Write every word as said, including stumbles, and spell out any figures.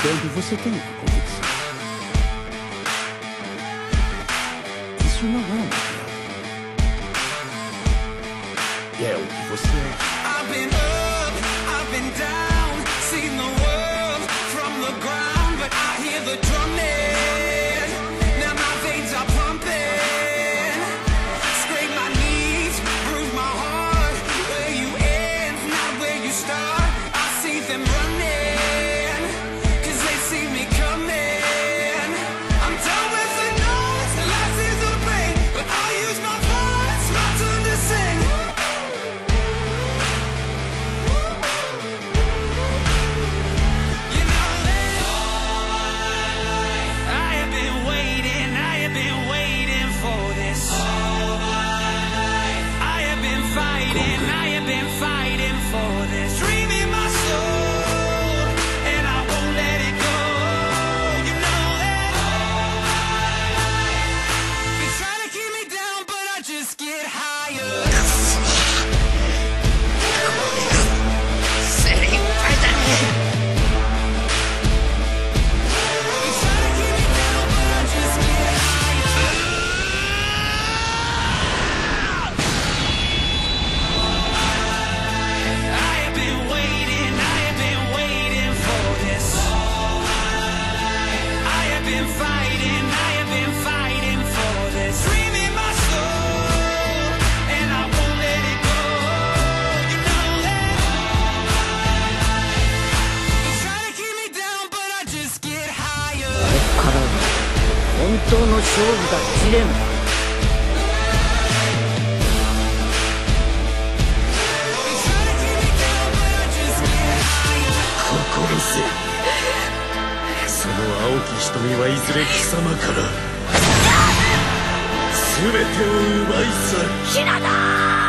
onde você tem a convicção. Isso não é uma piada. É o que você é. I've been up, I've been down, seen the world from the ground, but I hear the drumming. Now my veins are pumping. Scrape my knees, bruise my heart. Where you end, not where you start. I see them running, cause they see me coming. I'm done with the noise, the lights is the pain, but I'll use my voice, my turn to sing. 本当の勝負だ、ジレン。心せ。その青き瞳はいずれ貴様から全てを奪い去る。ヒナだー！